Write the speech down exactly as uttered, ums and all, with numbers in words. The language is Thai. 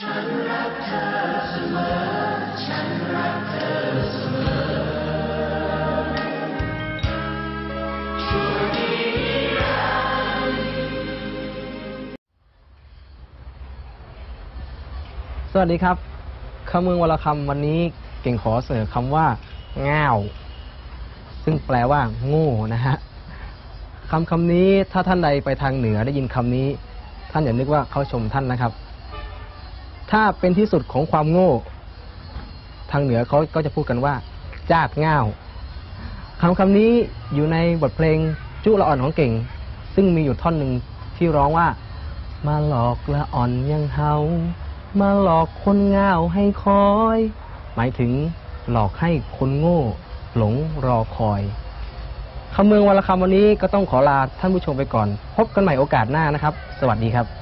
ฉันรักเธอเสมอฉันรักเธอเสมอชั่วนิรันดร์สวัสดีครับคำเมืองวรคำวันนี้เก่งขอเสนอคำว่าง่าวซึ่งแปลว่าโง่นะฮะคำคำนี้ถ้าท่านใดไปทางเหนือได้ยินคำนี้ท่านอย่านึกว่าเขาชมท่านนะครับถ้าเป็นที่สุดของความโง่ทางเหนือเขาก็จะพูดกันว่าจากง่าวคำคำนี้อยู่ในบทเพลงจุละอ่อนของเก่งซึ่งมีอยู่ท่อนหนึ่งที่ร้องว่ามาหลอกละอ่อนยังเฮามาหลอกคนง่าวให้คอยหมายถึงหลอกให้คนโง่หลงรอคอยคำเมืองวรรณคำวันนี้ก็ต้องขอลาท่านผู้ชมไปก่อนพบกันใหม่โอกาสหน้านะครับสวัสดีครับ